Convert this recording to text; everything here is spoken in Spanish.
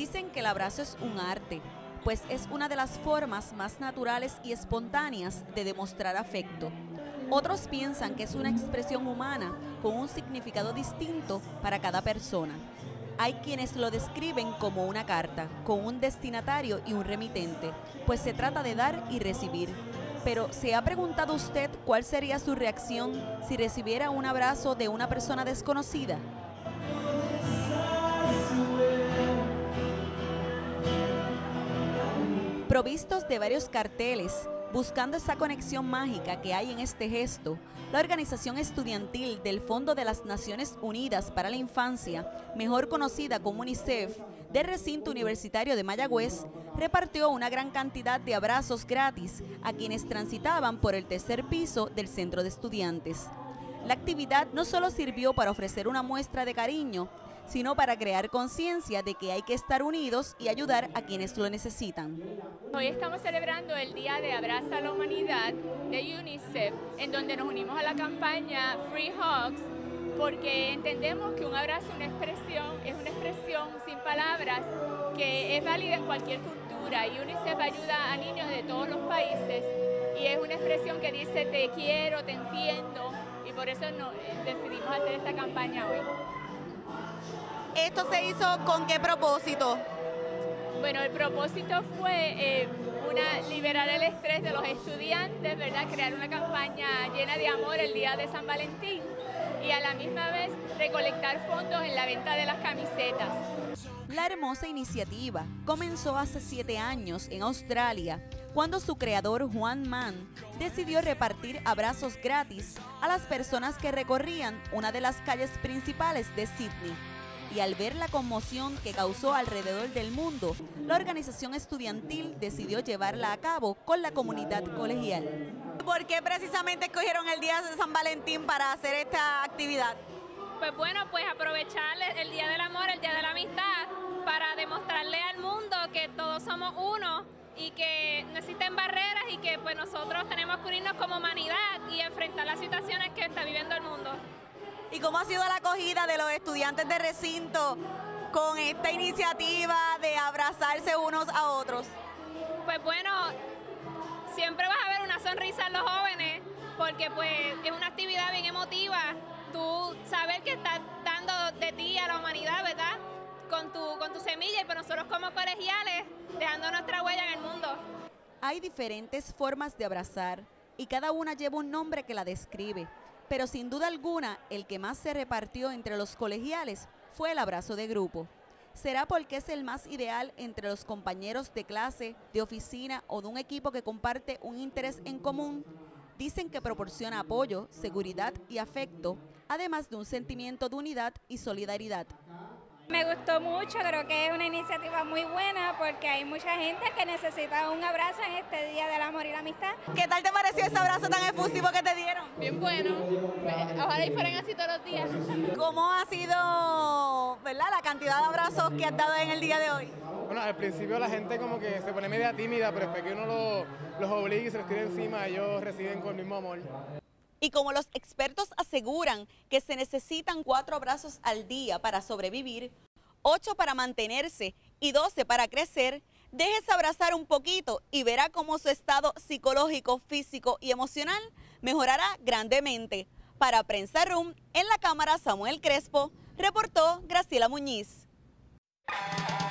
Dicen que el abrazo es un arte, pues es una de las formas más naturales y espontáneas de demostrar afecto. Otros piensan que es una expresión humana con un significado distinto para cada persona. Hay quienes lo describen como una carta, con un destinatario y un remitente, pues se trata de dar y recibir. Pero, ¿se ha preguntado usted cuál sería su reacción si recibiera un abrazo de una persona desconocida? Provistos de varios carteles, buscando esa conexión mágica que hay en este gesto, la organización estudiantil del Fondo de las Naciones Unidas para la Infancia, mejor conocida como UNICEF, del recinto universitario de Mayagüez, repartió una gran cantidad de abrazos gratis a quienes transitaban por el tercer piso del centro de estudiantes. La actividad no solo sirvió para ofrecer una muestra de cariño, sino para crear conciencia de que hay que estar unidos y ayudar a quienes lo necesitan. Hoy estamos celebrando el Día de Abraza a la Humanidad de UNICEF, en donde nos unimos a la campaña Free Hugs, porque entendemos que un abrazo es una expresión sin palabras que es válida en cualquier cultura, y UNICEF ayuda a niños de todos los países y es una expresión que dice te quiero, te entiendo, y por eso decidimos hacer esta campaña hoy. ¿Esto se hizo con qué propósito? Bueno, el propósito fue liberar el estrés de los estudiantes, ¿verdad? Crear una campaña llena de amor el día de San Valentín y a la misma vez recolectar fondos en la venta de las camisetas. La hermosa iniciativa comenzó hace 7 años en Australia, cuando su creador Juan Mann decidió repartir abrazos gratis a las personas que recorrían una de las calles principales de Sydney. Y al ver la conmoción que causó alrededor del mundo, la organización estudiantil decidió llevarla a cabo con la comunidad colegial. ¿Por qué precisamente escogieron el Día de San Valentín para hacer esta actividad? Pues bueno, pues aprovechar el Día del Amor, el Día de la Amistad, para demostrarle al mundo que todos somos uno y que no existen barreras y que pues nosotros tenemos que unirnos como humanidad y enfrentar las situaciones que está viviendo el mundo. ¿Y cómo ha sido la acogida de los estudiantes de recinto con esta iniciativa de abrazarse unos a otros? Pues bueno, siempre vas a ver una sonrisa en los jóvenes porque pues es una actividad bien emotiva. Tú saber que estás dando de ti a la humanidad, ¿verdad? Con tu semilla y pues nosotros como colegiales dejando nuestra huella en el mundo. Hay diferentes formas de abrazar y cada una lleva un nombre que la describe. Pero sin duda alguna, el que más se repartió entre los colegiales fue el abrazo de grupo. ¿Será porque es el más ideal entre los compañeros de clase, de oficina o de un equipo que comparte un interés en común? Dicen que proporciona apoyo, seguridad y afecto, además de un sentimiento de unidad y solidaridad. Me gustó mucho, creo que es una iniciativa muy buena porque hay mucha gente que necesita un abrazo en este Día del Amor y la Amistad. ¿Qué tal te pareció ese abrazo tan efusivo que te dieron? Bien bueno, ojalá y fueran así todos los días. ¿Cómo ha sido, verdad, la cantidad de abrazos que has dado en el día de hoy? Bueno, al principio la gente como que se pone media tímida, pero después que uno los obliga y se los tira encima, ellos reciben con el mismo amor. Y como los expertos aseguran que se necesitan 4 abrazos al día para sobrevivir, 8 para mantenerse y 12 para crecer, déjese abrazar un poquito y verá cómo su estado psicológico, físico y emocional mejorará grandemente. Para Prensa Room, en la cámara Samuel Crespo, reportó Graciela Muñiz.